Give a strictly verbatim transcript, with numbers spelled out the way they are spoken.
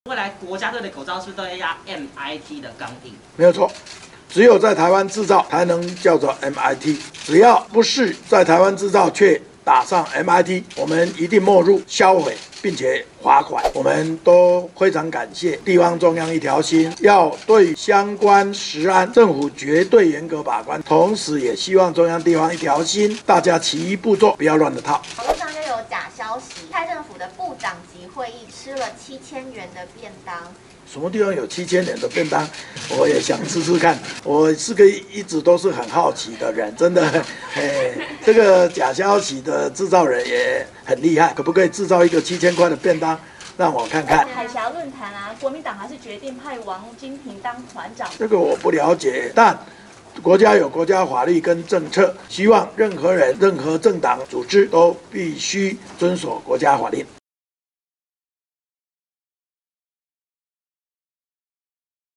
未来国家队的口罩是不是都要压 M I T 的钢印？ 没有错。只有在台湾制造才能叫做 M I T， 只要不是在台湾制造却打上 M I T， 我们一定没入、销毁，并且罚款。我们都非常感谢地方中央一条心，要对相关食安政府绝对严格把关，同时也希望中央地方一条心，大家齐一步做，不要乱了套。 网络上就有假消息，蔡政府的部长级会议吃了七千元的便当。 什么地方有七千元的便当？我也想吃吃看。我是个一直都是很好奇的人，真的。哎，这个假消息的制造人也很厉害，可不可以制造一个七千块的便当，让我看看？ 海峡论坛啊，国民党还是决定派王金平当团长。 这个我不了解，但国家有国家法律跟政策，希望任何人、任何政党组织都必须遵守国家法令。